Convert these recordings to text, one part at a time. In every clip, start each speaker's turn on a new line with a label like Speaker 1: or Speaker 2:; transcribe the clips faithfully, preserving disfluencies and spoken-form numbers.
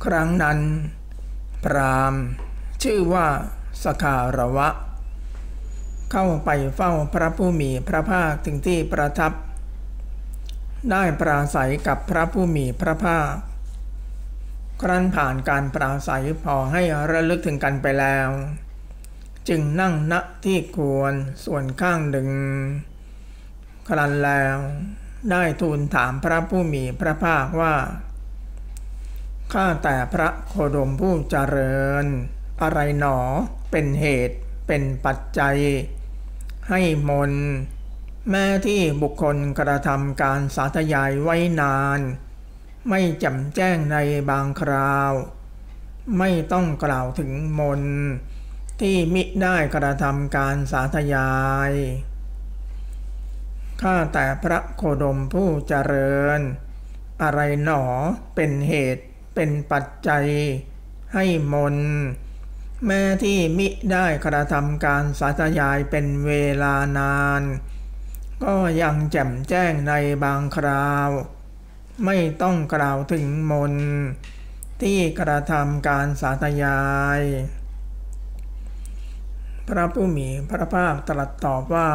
Speaker 1: ครั้งนั้นพราหมณ์ชื่อว่าสคารวะเข้าไปเฝ้าพระผู้มีพระภาคถึงที่ประทับได้ปราศัยกับพระผู้มีพระภาคครั้นผ่านการปราศัยพอให้ระลึกถึงกันไปแล้วจึงนั่งณที่ควรส่วนข้างหนึ่งครั้นแล้วได้ทูลถามพระผู้มีพระภาคว่าข้าแต่พระโคดมผู้เจริญอะไรหนอเป็นเหตุเป็นปัจจัยให้มนแม้ที่บุคคลกระทำการสาธยายไว้นานไม่แจ่มแจ้งในบางคราวไม่ต้องกล่าวถึงมนที่มิได้กระทำการสาธยายข้าแต่พระโคดมผู้เจริญอะไรหนอเป็นเหตุเป็นปัจจัยให้มนแม้ที่มิได้กระทำการสาธยายเป็นเวลานานก็ยังแจ่มแจ้งในบางคราวไม่ต้องกล่าวถึงมนที่กระทำการสาธยายพระผู้มีพระภาคตรัสตอบว่า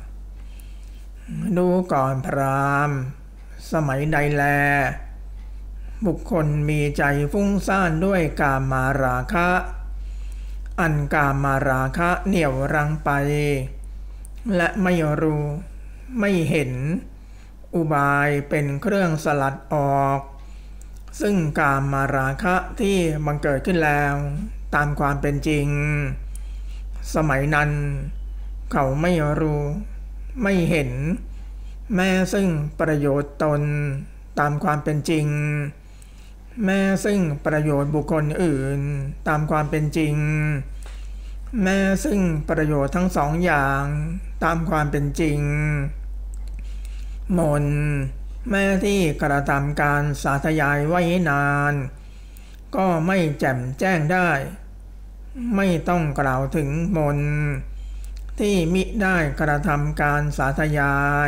Speaker 1: ดูก่อนพราหมณ์สมัยใดแลบุคคลมีใจฟุ้งซ่านด้วยกามาราคะอันกามาราคะเหนี่ยวรั้งไปและไม่รู้ไม่เห็นอุบายเป็นเครื่องสลัดออกซึ่งกามาราคะที่บังเกิดขึ้นแล้วตามความเป็นจริงสมัยนั้นเขาไม่รู้ไม่เห็นแม้ซึ่งประโยชน์ตนตามความเป็นจริงแม้ซึ่งประโยชน์บุคคลอื่นตามความเป็นจริงแม้ซึ่งประโยชน์ทั้งสองอย่างตามความเป็นจริงมนแม้ที่กระทำการสาธยายไว้นานก็ไม่แจ่มแจ้งได้ไม่ต้องกล่าวถึงมนที่มิได้กระทำการสาธยาย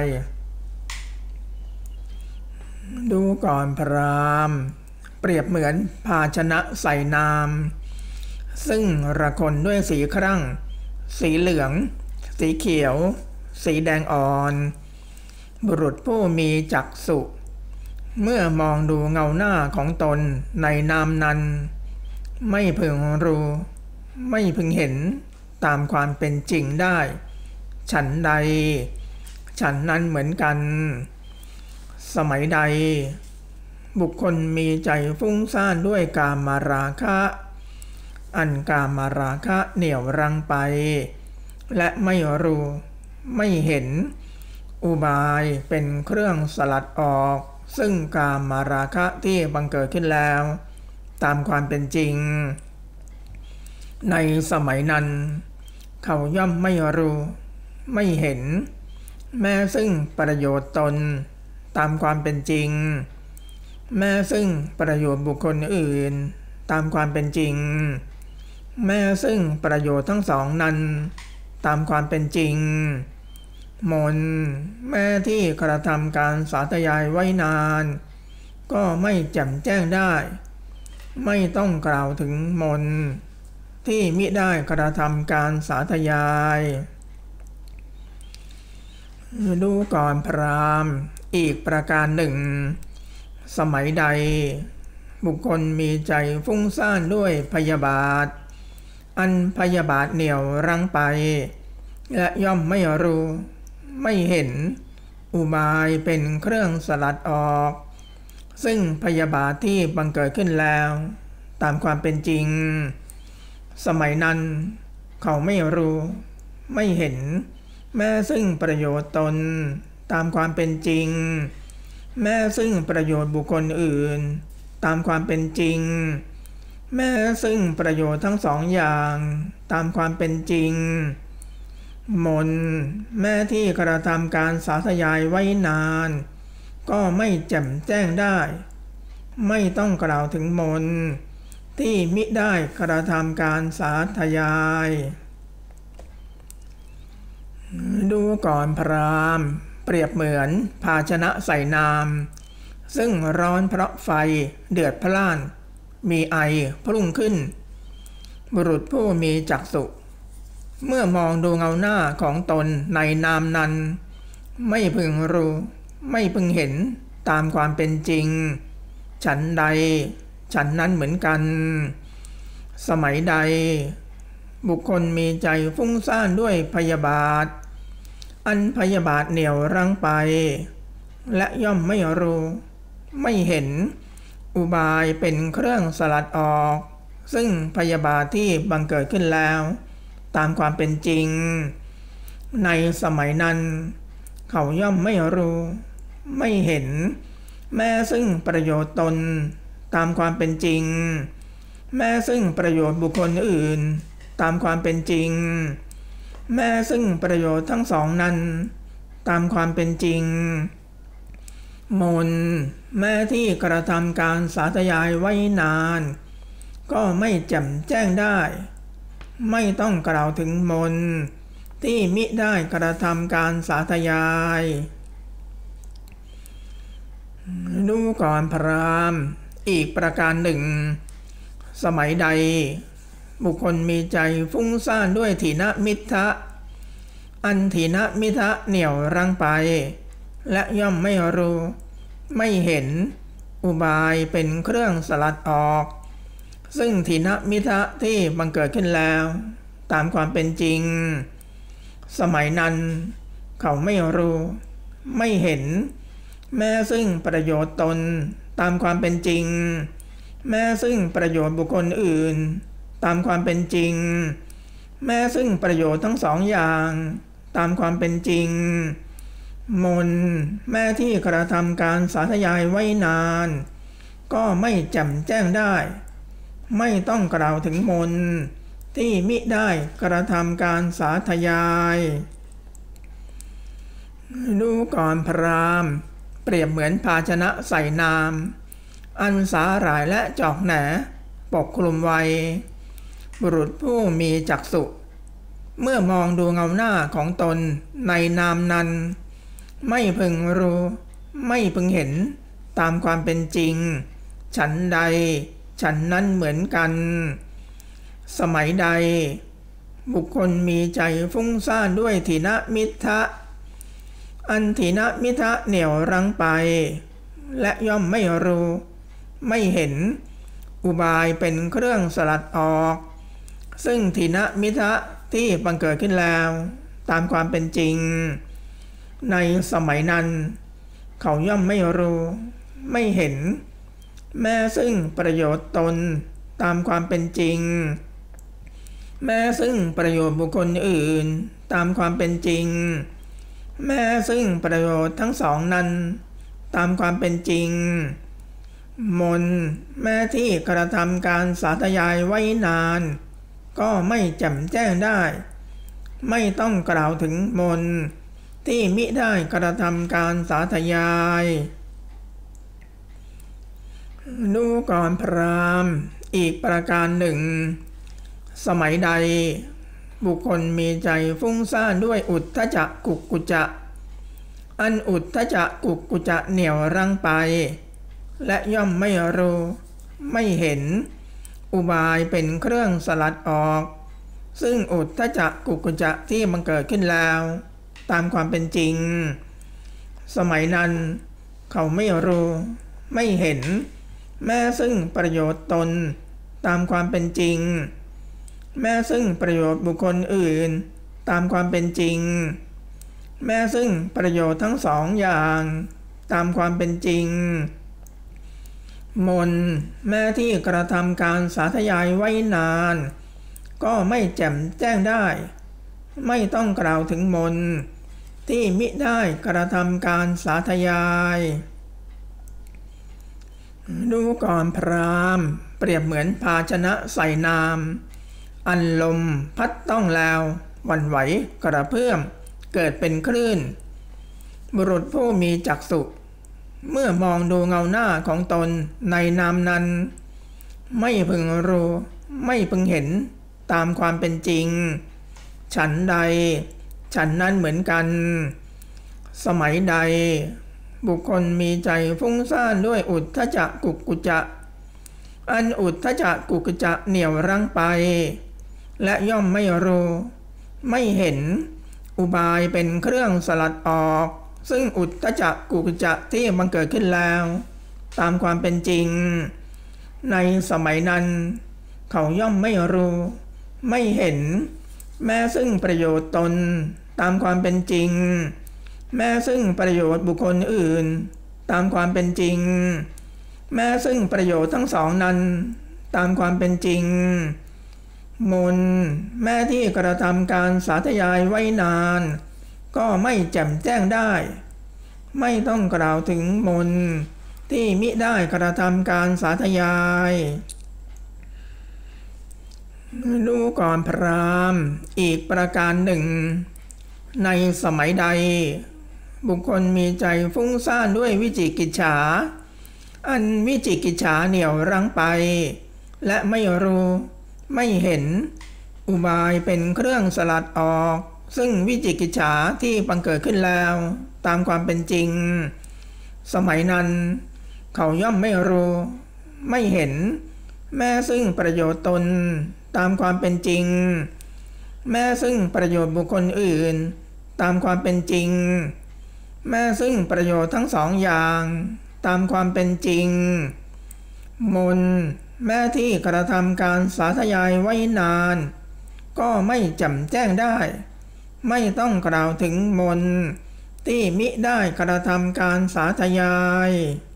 Speaker 1: ดูก่อนพราหมณ์เปรียบเหมือนภาชนะใส่น้ำซึ่งระคนด้วยสีครั่งสีเหลืองสีเขียวสีแดงอ่อนบุรุษผู้มีจักษุเมื่อมองดูเงาหน้าของตนในน้ำนั้นไม่พึงรู้ไม่พึงเห็นตามความเป็นจริงได้ฉันใดฉันนั้นเหมือนกันสมัยใดบุคคลมีใจฟุ้งซ่านด้วยกามาราคะอันกามาราคะเหนี่ยวรั้งไปและไม่รู้ไม่เห็นอุบายเป็นเครื่องสลัดออกซึ่งกามาราคะที่บังเกิดขึ้นแล้วตามความเป็นจริงในสมัยนั้นเขาย่อมไม่รู้ไม่เห็นแม้ซึ่งประโยชน์ตนตามความเป็นจริงแม้ซึ่งประโยชน์บุคคลอื่นตามความเป็นจริงแม้ซึ่งประโยชน์ทั้งสองนั้นตามความเป็นจริงมนแม้ที่กระทำการสาธยายไว้นานก็ไม่แจ่มแจ้งได้ไม่ต้องกล่าวถึงมนที่มิได้กระทำการสาธยายดูก่อนพราหมณ์อีกประการหนึ่งสมัยใดบุคคลมีใจฟุ้งซ่านด้วยพยาบาทอันพยาบาทเหนี่ยวรั้งไปและย่อมไม่รู้ไม่เห็นอุบายเป็นเครื่องสลัดออกซึ่งพยาบาทที่บังเกิดขึ้นแล้วตามความเป็นจริงสมัยนั้นเขาไม่รู้ไม่เห็นแม้ซึ่งประโยชน์ตนตามความเป็นจริงแม้ซึ่งประโยชน์บุคคลอื่นตามความเป็นจริงแม้ซึ่งประโยชน์ทั้งสองอย่างตามความเป็นจริงมนแม้ที่กระทำการสาธยายไว้นานก็ไม่แจ่มแจ้งได้ไม่ต้องกล่าวถึงมนที่มิได้กระทำการสาธยายดูก่อนพราหมณ์เปรียบเหมือนภาชนะใส่น้ำซึ่งร้อนเพราะไฟเดือดพล่านมีไอพุ่งขึ้นบุรุษผู้มีจักษุเมื่อมองดูเงาหน้าของตนในนามนั้นไม่พึงรู้ไม่พึงเห็นตามความเป็นจริงฉันใดฉันนั้นเหมือนกันสมัยใดบุคคลมีใจฟุ้งซ่านด้วยพยาบาทอันพยาบาทเหนี่ยวรั้งไปและย่อมไม่รู้ไม่เห็นอุบายเป็นเครื่องสลัดออกซึ่งพยาบาทที่บังเกิดขึ้นแล้วตามความเป็นจริงในสมัยนั้นเขาย่อมไม่รู้ไม่เห็นแม้ซึ่งประโยชน์ตนตามความเป็นจริงแม้ซึ่งประโยชน์บุคคลอื่นตามความเป็นจริงแม้ซึ่งประโยชน์ทั้งสองนั้นตามความเป็นจริงมนแม้ที่กระทำการสาธยายไว้นานก็ไม่แจ่มแจ้งได้ไม่ต้องกล่าวถึงมนที่มิได้กระทำการสาธยายดูก่อนพราหมณ์อีกประการหนึ่งสมัยใดบุคคลมีใจฟุ้งซ่านด้วยถีนมิทธะอันถีนมิทธะเหนี่ยวรั้งไปและย่อมไม่รู้ไม่เห็นอุบายเป็นเครื่องสลัดออกซึ่งถีนมิทธะที่บังเกิดขึ้นแล้วตามความเป็นจริงสมัยนั้นเขาไม่รู้ไม่เห็นแม้ซึ่งประโยชน์ตนตามความเป็นจริงแม้ซึ่งประโยชน์บุคคลอื่นตามความเป็นจริงแม้ซึ่งประโยชน์ทั้งสองอย่างตามความเป็นจริงมนแม้ที่กระทำการสาธยายไว้นานก็ไม่แจ่มแจ้งได้ไม่ต้องกล่าวถึงมนที่มิได้กระทำการสาธยายดูก่อนพราหมณ์เปรียบเหมือนภาชนะใส่น้ำอันสาหร่ายและจอกแหนปกคลุมไว้บุรุษผู้มีจักษุเมื่อมองดูเงาหน้าของตนในนามนั้นไม่พึงรู้ไม่พึงเห็นตามความเป็นจริงฉันใดฉันนั้นเหมือนกันสมัยใดบุคคลมีใจฟุ้งซ่านด้วยถีนมิทธะอันถีนมิทธะเหนี่ยวรั้งไปและย่อมไม่รู้ไม่เห็นอุบายเป็นเครื่องสลัดออกซึ่งถีนมิทธะที่บังเกิดขึ้นแล้วตามความเป็นจริงในสมัยนั้นเขาย่อมไม่รู้ไม่เห็นแม้ซึ่งประโยชน์ตนตามความเป็นจริงแม้ซึ่งประโยชน์บุคคลอื่นตามความเป็นจริงแม้ซึ่งประโยชน์ทั้งสองนั้นตามความเป็นจริงมนแม้ที่กระทำการสาธยายไว้นานก็ไม่แจ่มแจ้งได้ไม่ต้องกล่าวถึงมนที่มิได้กระทำการสาธยายดูก่อนพราหมณ์อีกประการหนึ่งสมัยใดบุคคลมีใจฟุ้งซ่านด้วยอุทธัจจะกุกกุจจะอันอุทธัจจะกุกกุจจะเหนี่ยวรั้งไปและย่อมไม่รู้ไม่เห็นอุบายเป็นเครื่องสลัดออกซึ่งอุทธัจจะกุกกุจจะที่บังเกิดขึ้นแล้วตามความเป็นจริงสมัยนั้นเขาไม่รู้ไม่เห็นแม้ซึ่งประโยชน์ตนตามความเป็นจริงแม้ซึ่งประโยชน์บุคคลอื่นตามความเป็นจริงแม้ซึ่งประโยชน์ทั้งสองอย่างตามความเป็นจริงมนแม้ที่กระทำการสาธยายไว้นานก็ไม่แจ่มแจ้งได้ไม่ต้องกล่าวถึงมนที่มิได้กระทำการสาธยายดูก่อนพราหมณ์เปรียบเหมือนภาชนะใส่น้ำอันลมพัดต้องแล้วหวั่นไหวกระเพื่อมเกิดเป็นคลื่นบุรุษผู้มีจักษุเมื่อมองดูเงาหน้าของตนในนามนั้นไม่พึงรู้ไม่พึงเห็นตามความเป็นจริงฉันใดฉันนั้นเหมือนกันสมัยใดบุคคลมีใจฟุ้งซ่านด้วยอุทธัจจะกุกกุจจะอันอุทธัจจะกุกุจจะเหนี่ยวรั้งไปและย่อมไม่รู้ไม่เห็นอุบายเป็นเครื่องสลัดออกซึ่งอุทธัจจะกุกุจจะที่บังเกิดขึ้นแล้วตามความเป็นจริงในสมัยนั้นเขาย่อมไม่รู้ไม่เห็นแม้ซึ่งประโยชน์ตนตามความเป็นจริงแม้ซึ่งประโยชน์บุคคลอื่นตามความเป็นจริงแม้ซึ่งประโยชน์ทั้งสองนั้นตามความเป็นจริงมนแม้ที่กระทำการสาธยายไว้นานก็ไม่แจ่มแจ้งได้ไม่ต้องกล่าวถึงมนที่มิได้กระทำการสาธยายดูก่อนพราหมณ์อีกประการหนึ่งในสมัยใดบุคคลมีใจฟุ้งซ่านด้วยวิจิกิจฉาอันวิจิกิจฉาเหนี่ยวรั้งไปและไม่รู้ไม่เห็นอุบายเป็นเครื่องสลัดออกซึ่งวิจิกิจฉาที่บังเกิดขึ้นแล้วตามความเป็นจริงสมัยนั้นเขาย่อมไม่รู้ไม่เห็นแม้ซึ่งประโยชน์ตนตามความเป็นจริงแม้ซึ่งประโยชน์บุคคลอื่นตามความเป็นจริงแม้ซึ่งประโยชน์ทั้งสองอย่างตามความเป็นจริงมนแม้ที่กระทำการสาธยายไว้นานก็ไม่แจ่มแจ้งได้ไม่ต้องกล่าวถึงมนที่มิได้กระทำการสาธยาย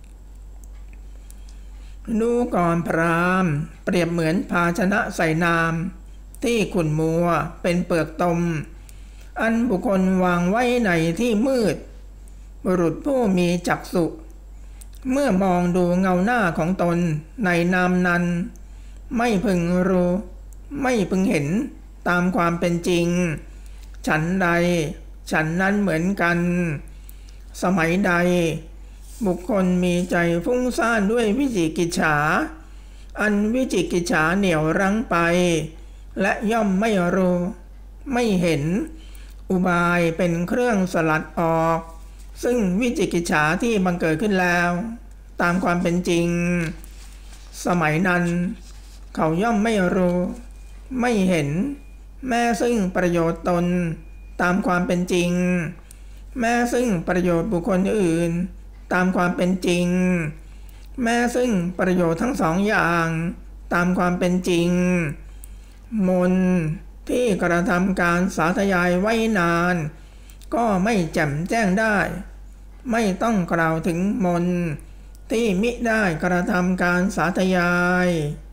Speaker 1: ดูก่อนพราหมณ์เปรียบเหมือนภาชนะใส่น้ำที่ขุ่นมัวเป็นเปลือกตมอันบุคคลวางไว้ในที่มืดบุรุษผู้มีจักษุเมื่อมองดูเงาหน้าของตนในน้ำนั้นไม่พึงรู้ไม่พึงเห็นตามความเป็นจริงฉันใดฉันนั้นเหมือนกันสมัยใดบุคคลมีใจฟุ้งซ่านด้วยวิจิกิจฉาอันวิจิกิจฉาเหนี่ยวรั้งไปและย่อมไม่รู้ไม่เห็นอุบายเป็นเครื่องสลัดออกซึ่งวิจิกิจฉาที่บังเกิดขึ้นแล้วตามความเป็นจริงสมัยนั้นเขาย่อมไม่รู้ไม่เห็นแม้ซึ่งประโยชน์ตนตามความเป็นจริงแม้ซึ่งประโยชน์บุคคลอื่นตามความเป็นจริงแม้ซึ่งประโยชน์ทั้งสองอย่างตามความเป็นจริงมนที่กระทำการสาธยายไว้นานก็ไม่แจ่มแจ้งได้ไม่ต้องกล่าวถึงมนที่มิได้กระทำการสาธยาย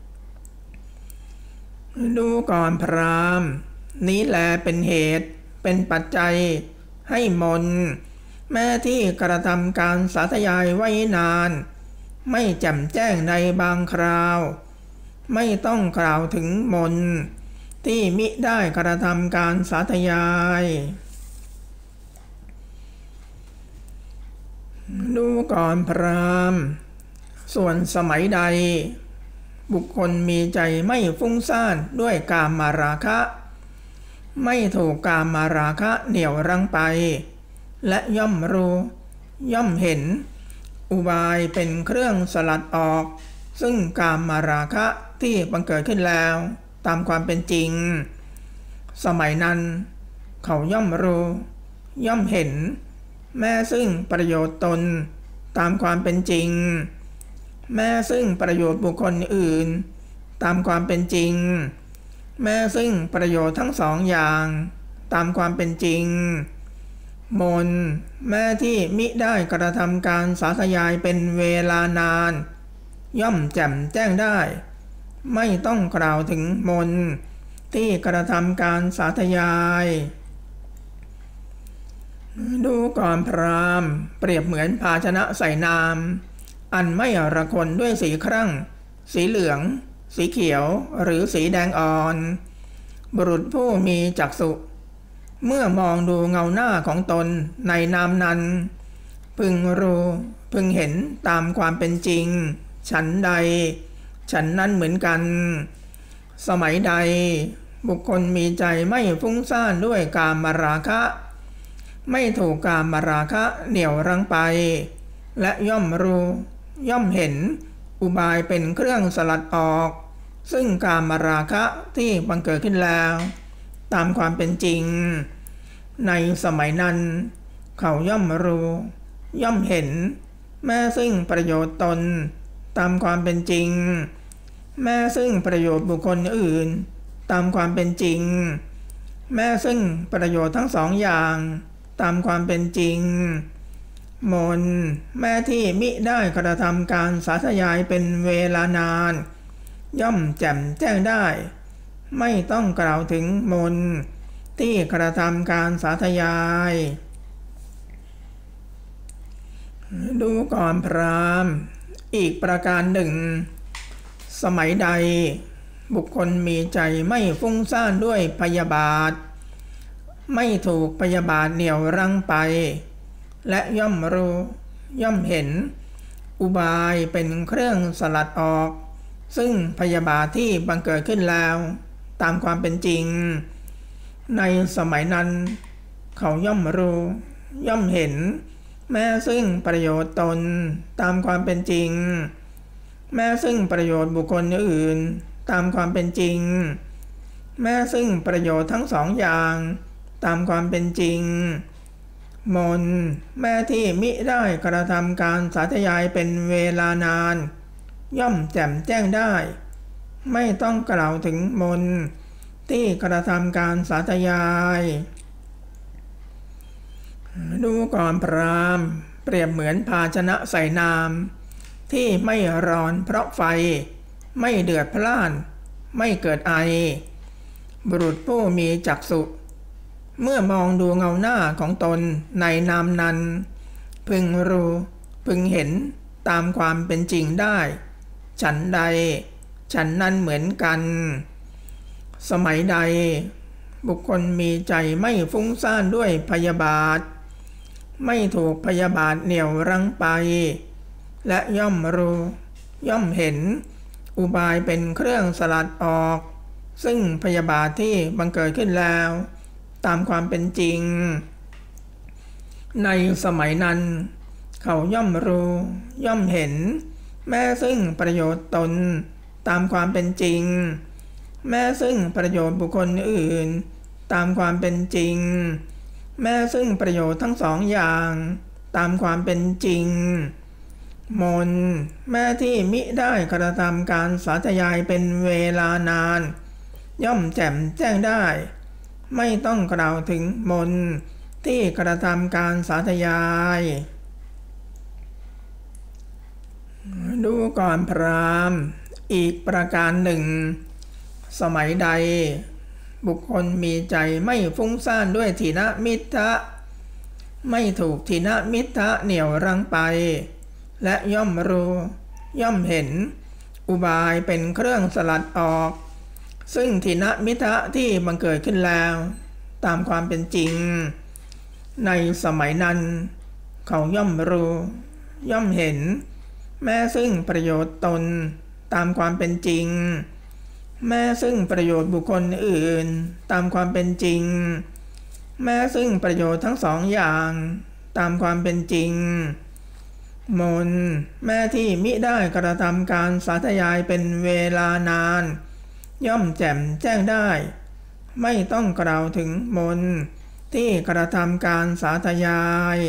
Speaker 1: ดูก่อนพราหมณ์นี้แลเป็นเหตุเป็นปัจจัยให้มนแม้ที่กระทำการสาธยายไว้นานไม่แจ่มแจ้งในบางคราวไม่ต้องกล่าวถึงมนที่มิได้กระทำการสาธยายดูก่อนพราหมณ์ส่วนสมัยใดบุคคลมีใจไม่ฟุ้งซ่านด้วยกามมาราคะไม่ถูกกามมาราคะเหนี่ยวรั้งไปและย่อมรู้ย่อมเห็นอุบายเป็นเครื่องสลัดออกซึ่งกามมาราคะที่บังเกิดขึ้นแล้วตามความเป็นจริงสมัยนั้นเขาย่อมรู้ย่อมเห็นแม้ซึ่งประโยชน์ตนตามความเป็นจริงแม้ซึ่งประโยชน์บุคคลอื่นตามความเป็นจริงแม้ซึ่งประโยชน์ทั้งสองอย่างตามความเป็นจริงมนแม้ที่มิได้กระทำการสาธยายเป็นเวลานานย่อมแจ่มแจ้งได้ไม่ต้องกล่าวถึงมนที่กระทำการสาธยายดูก่อนพราหมณ์เปรียบเหมือนภาชนะใส่น้ำอันไม่ระคนด้วยสีครั่งสีเหลืองสีเขียวหรือสีแดงอ่อนบุรุษผู้มีจักษุเมื่อมองดูเงาหน้าของตนในน้ำนั้นพึงรู้พึงเห็นตามความเป็นจริงฉันใดฉันนั้นเหมือนกันสมัยใดบุคคลมีใจไม่ฟุ้งซ่านด้วยกามราคะไม่ถูกกามราคะเหนี่ยวรั้งไปและย่อมรู้ย่อมเห็นอุบายเป็นเครื่องสลัดออกซึ่งกามราคะที่บังเกิดขึ้นแล้วตามความเป็นจริงในสมัยนั้นเขาย่อมรู้ย่อมเห็นแม้ซึ่งประโยชน์ตนตามความเป็นจริงแม้ซึ่งประโยชน์บุคคลอื่นตามความเป็นจริงแม้ซึ่งประโยชน์ทั้งสองอย่างตามความเป็นจริงมนแม้ที่มิได้กระทำการสาธยายเป็นเวลานานย่อมแจ่มแจ้งได้ไม่ต้องกล่าวถึงมนที่กระทำการสาธยายดูก่อนพราหมณ์อีกประการหนึ่งสมัยใดบุคคลมีใจไม่ฟุ้งซ่านด้วยพยาบาทไม่ถูกพยาบาทเหนี่ยวรั้งไปและย่อมรู้ย่อมเห็นอุบายเป็นเครื่องสลัดออกซึ่งพยาบาทที่บังเกิดขึ้นแล้วตามความเป็นจริงในสมัยนั้นเขาย่อมรู้ย่อมเห็นแม้ซึ่งประโยชน์ตนตามความเป็นจริงแม้ซึ่งประโยชน์บุคคลอื่นตามความเป็นจริงแม้ซึ่งประโยชน์ทั้งสองอย่างตามความเป็นจริงมนแม้ที่มิได้กระทำการสาธยายเป็นเวลานานย่อมแจ่มแจ้งได้ไม่ต้องกล่าวถึงมนที่กระทำการสาธยายดูก่อนพราหมณ์เปรียบเหมือนภาชนะใส่น้ำที่ไม่ร้อนเพราะไฟไม่เดือดพล่านไม่เกิดไอบุรุษผู้มีจักษุเมื่อมองดูเงาหน้าของตนในน้ำนั้นพึงรู้พึงเห็นตามความเป็นจริงได้ฉันใดฉันนั้นเหมือนกันสมัยใดบุคคลมีใจไม่ฟุ้งซ่านด้วยพยาบาทไม่ถูกพยาบาทเหนี่ยวรั้งไปและย่อมรู้ย่อมเห็นอุบายเป็นเครื่องสลัดออกซึ่งพยาบาทที่บังเกิดขึ้นแล้วตามความเป็นจริงในสมัยนั้นเขาย่อมรู้ย่อมเห็นแม้ซึ่งประโยชน์ตนตามความเป็นจริงแม้ซึ่งประโยชน์บุคคลอื่นตามความเป็นจริงแม้ซึ่งประโยชน์ทั้งสองอย่างตามความเป็นจริงมนแม้ที่มิได้กระทำการสาธยายเป็นเวลานานย่อมแจ่มแจ้งได้ไม่ต้องกล่าวถึงมนที่กระทำการสาธยายดูก่อนพราหมณ์อีกประการหนึ่งสมัยใดบุคคลมีใจไม่ฟุ้งซ่านด้วยถีนมิทธะไม่ถูกถีนมิทธะเหนี่ยวรั้งไปและย่อมรู้ย่อมเห็นอุบายเป็นเครื่องสลัดออกซึ่งถีนมิทธะที่บังเกิดขึ้นแล้วตามความเป็นจริงในสมัยนั้นเขาย่อมรู้ย่อมเห็นแม้ซึ่งประโยชน์ตนตามความเป็นจริงแม้ซึ่งประโยชน์บุคคลอื่นตามความเป็นจริงแม้ซึ่งประโยชน์ทั้งสองอย่างตามความเป็นจริงมนแม้ที่มิได้กระทำการสาธยายเป็นเวลานานย่อมแจ่มแจ้งได้ไม่ต้องกล่าวถึงมนที่กระทำการสาธยาย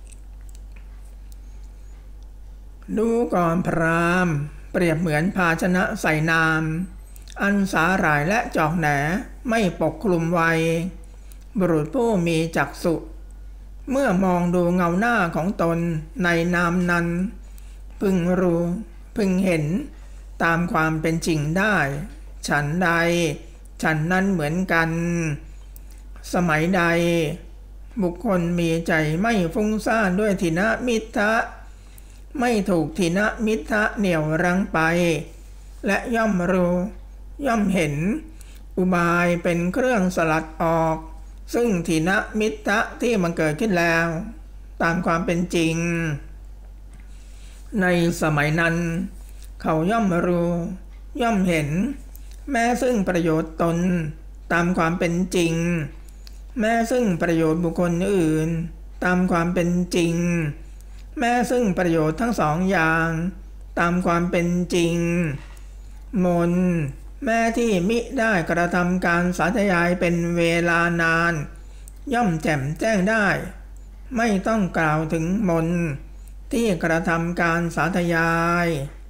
Speaker 1: ดูก่อนพราหมณ์เปรียบเหมือนภาชนะใส่น้ำอันสาหร่ายและจอกแหนไม่ปกคลุมไว้บุรุษผู้มีจักษุเมื่อมองดูเงาหน้าของตนในน้ำนั้นพึงรู้พึงเห็นตามความเป็นจริงได้ฉันใดฉันนั้นเหมือนกันสมัยใดบุคคลมีใจไม่ฟุ้งซ่านด้วยถีนมิทธะไม่ถูกถีนมิทธะเหนี่ยวรั้งไปและย่อมรู้ย่อมเห็นอุบายเป็นเครื่องสลัดออกซึ่งถีนมิทธะที่มันเกิดขึ้นแล้วตามความเป็นจริงในสมัยนั้นเขาย่อมรู้ย่อมเห็นแม้ซึ่งประโยชน์ตนตามความเป็นจริงแม้ซึ่งประโยชน์บุคคลอื่นตามความเป็นจริงแม้ซึ่งประโยชน์ทั้งสองอย่างตามความเป็นจริงมนต์แม้ที่มิได้กระทำการสาธยายเป็นเวลานานย่อมแจ่มแจ้งได้ไม่ต้องกล่าวถึงมนต์ที่กระทำการสาธยาย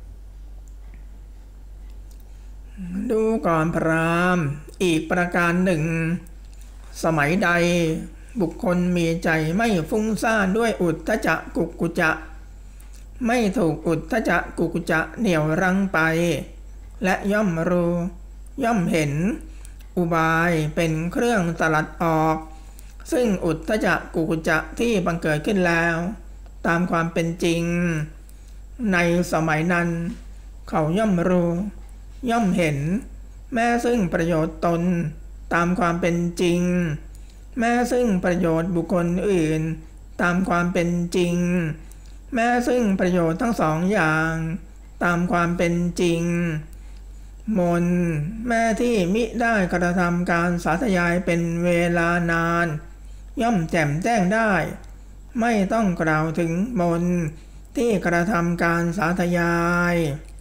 Speaker 1: ดูก่อนพราหมณ์อีกประการหนึ่งสมัยใดบุคคลมีใจไม่ฟุ้งซ่านด้วยอุทธัจจะกุกุจจะไม่ถูกอุทธัจจะกุกุจจะเหนี่ยวรั้งไปและย่อมรู้ย่อมเห็นอุบายเป็นเครื่องสลัดออกซึ่งอุทธัจจะกุกุจจะที่บังเกิดขึ้นแล้วตามความเป็นจริงในสมัยนั้นเขาย่อมรู้ย่อมเห็นแม้ซึ่งประโยชน์ตนตามความเป็นจริงแม้ซึ่งประโยชน์บุคคลอื่นตามความเป็นจริงแม้ซึ่งประโยชน์ทั้งสองอย่างตามความเป็นจริงมนต์แม้ที่มิได้กระทำการสาธยายเป็นเวลานานย่อมแจ่มแจ้งได้ไม่ต้องกล่าวถึงมนต์ที่กระทำการสาธยาย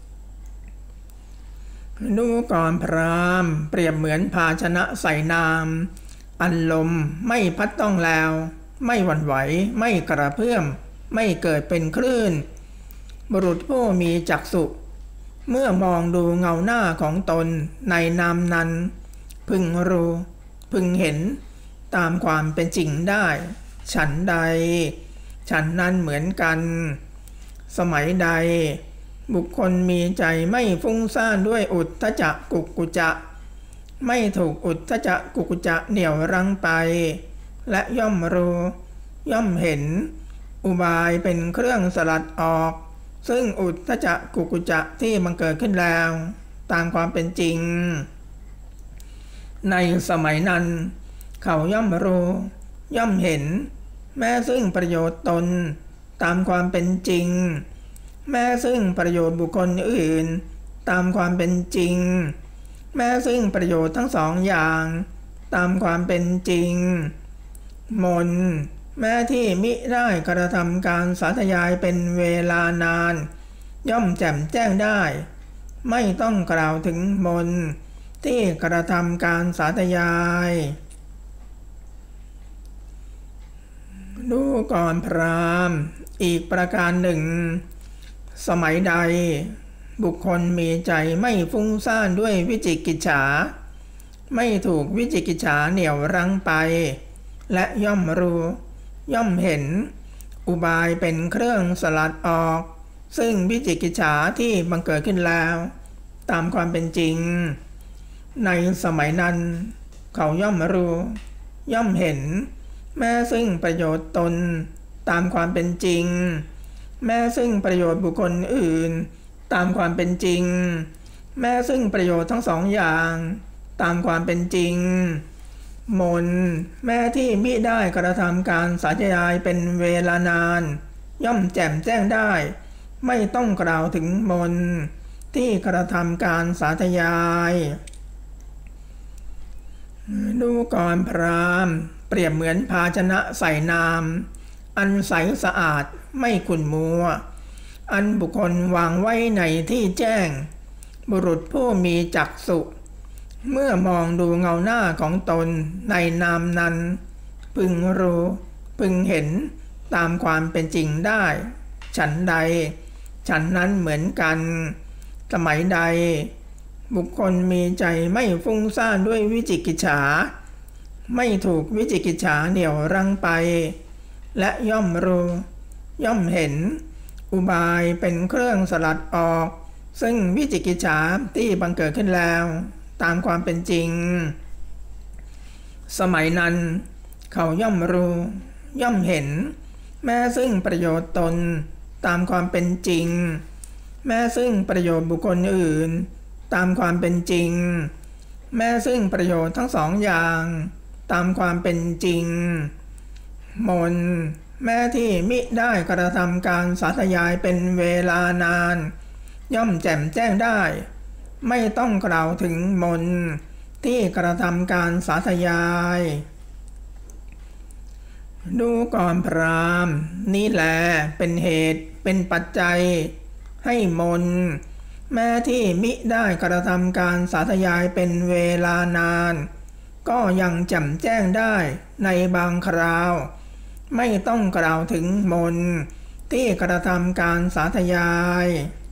Speaker 1: ดูก่อนพราหมณ์เปรียบเหมือนภาชนะใส่น้ำอันลมไม่พัดต้องแล้วไม่หวั่นไหวไม่กระเพื่อมไม่เกิดเป็นคลื่นบุรุษผู้มีจักษุเมื่อมองดูเงาหน้าของตนในน้ำนั้นพึงรู้พึงเห็นตามความเป็นจริงได้ฉันใดฉันนั้นเหมือนกันสมัยใดบุคคลมีใจไม่ฟุ้งซ่านด้วยอุทธัจจะกุกุจจะไม่ถูกอุทธัจจะกุกุจจะเหนี่ยวรั้งไปและย่อมรู้ย่อมเห็นอุบายเป็นเครื่องสลัดออกซึ่งอุทธัจจะกุกุจจะที่บังเกิดขึ้นแล้วตามความเป็นจริงในสมัยนั้นเขาย่อมรู้ย่อมเห็นแม้ซึ่งประโยชน์ตนตามความเป็นจริงแม้ซึ่งประโยชน์บุคคลอื่นตามความเป็นจริงแม้ซึ่งประโยชน์ทั้งสองอย่างตามความเป็นจริงมนต์แม้ที่มิได้กระทำการสาธยายเป็นเวลานานย่อมแจ่มแจ้งได้ไม่ต้องกล่าวถึงมนต์ที่กระทำการสาธยายดูก่อนพราหมณ์อีกประการหนึ่งสมัยใดบุคคลมีใจไม่ฟุ้งซ่านด้วยวิจิกิจฉาไม่ถูกวิจิกิจฉาเหนี่ยวรั้งไปและย่อมรู้ย่อมเห็นอุบายเป็นเครื่องสลัดออกซึ่งวิจิกิจฉาที่บังเกิดขึ้นแล้วตามความเป็นจริงในสมัยนั้นเขาย่อมรู้ย่อมเห็นแม้ซึ่งประโยชน์ตนตามความเป็นจริงแม้ซึ่งประโยชน์บุคคลอื่นตามความเป็นจริงแม้ซึ่งประโยชน์ทั้งสองอย่างตามความเป็นจริงมนต์แม้ที่มิได้กระทำการสาธยายเป็นเวลานานย่อมแจ่มแจ้งได้ไม่ต้องกล่าวถึงมนต์ที่กระทำการสาธยายดูก่อนพราหมณ์เปรียบเหมือนภาชนะใส่น้ำอันใสสะอาดไม่ขุ่นมัวอันบุคคลวางไว้ในที่แจ้งบุรุษผู้มีจักษุเมื่อมองดูเงาหน้าของตนในน้ำนั้นพึงรู้พึงเห็นตามความเป็นจริงได้ฉันใดฉันนั้นเหมือนกันสมัยใดบุคคลมีใจไม่ฟุ้งซ่านด้วยวิจิกิจฉาไม่ถูกวิจิกิจฉาเหนี่ยวรั้งไปและย่อมรู้ย่อมเห็นอุบายเป็นเครื่องสลัดออกซึ่งวิจิกิจฉาที่บังเกิดขึ้นแล้วตามความเป็นจริงสมัยนั้นเขาย่อมรู้ย่อมเห็นแม้ซึ่งประโยชน์ตนตามความเป็นจริงแม้ซึ่งประโยชน์บุคคลอื่นตามความเป็นจริงแม้ซึ่งประโยชน์ทั้งสองอย่างตามความเป็นจริงมนต์แม้ที่มิได้กระทำการสาธยายเป็นเวลานานย่อมแจ่มแจ้งได้ไม่ต้องกล่าวถึงมนต์ที่กระทำการสาธยายดูก่อนพราหมณ์นี้แลเป็นเหตุเป็นปัจจัยให้มนแม้ที่มิได้กระทำการสาธยายเป็นเวลานานก็ยังแจ่มแจ้งได้ในบางคราวไม่ต้องกล่าวถึงมนที่กระทำการสาธยาย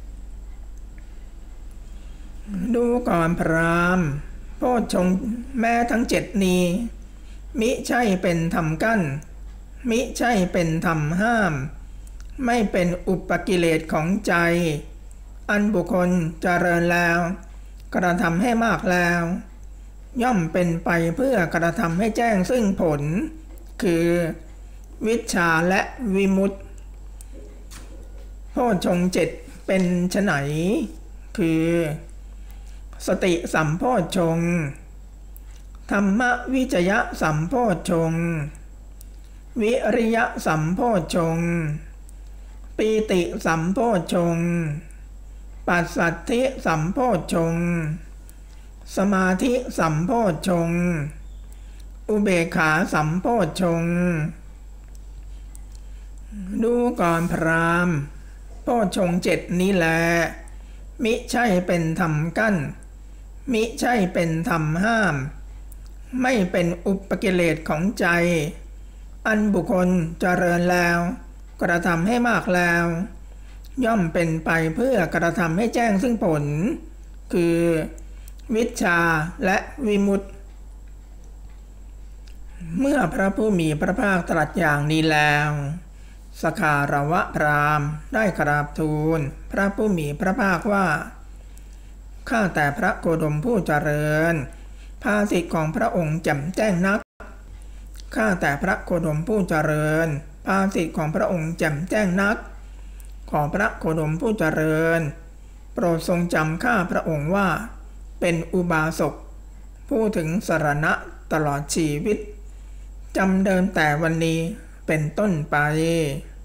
Speaker 1: ดูก่อนพราหมณ์โพชฌงค์แม้ทั้งเจ็ดนี้มิใช่เป็นธรรมกั้นมิใช่เป็นธรรมห้ามไม่เป็นอุปกิเลสของใจอันบุคคลเจริญแล้วกระทำให้มากแล้วย่อมเป็นไปเพื่อกระทำให้แจ้งซึ่งผลคือวิชชาและวิมุตติโพชฌงค์เจ็ดเป็นไฉนคือสติสัมโพชฌงค์ธรรมวิจยะสัมโพชฌงค์วิริยะสัมโพชฌงค์ปีติสัมโพชฌงค์ปัสสัทธิสัมโพชฌงค์สมาธิสัมโพชฌงค์อุเบกขาสัมโพชฌงค์ดูก่อนพราหมณ์โพชฌงค์เจ็ดนี้แลมิใช่เป็นธรรมกั้นมิใช่เป็นธรรมห้ามไม่เป็นอุปกิเลสของใจอันบุคคลเจริญแล้วกระทำให้มากแล้วย่อมเป็นไปเพื่อกระทำให้แจ้งซึ่งผลคือวิชชาและวิมุตติเมื่อพระผู้มีพระภาคตรัสอย่างนี้แล้วสคารวะพราหมณ์ได้กราบทูลพระผู้มีพระภาคว่าข้าแต่พระโคดมผู้เจริญภาษิตของพระองค์แจ่มแจ้งนักข้าแต่พระโคดมผู้เจริญภาษิตของพระองค์แจ่มแจ้งนักขอพระโคดมผู้เจริญโปรดทรงจำข้าพระองค์ว่าเป็นอุบาสกผู้ถึงสรณะตลอดชีวิตจำเดิมแต่วันนี้เป็นต้นไป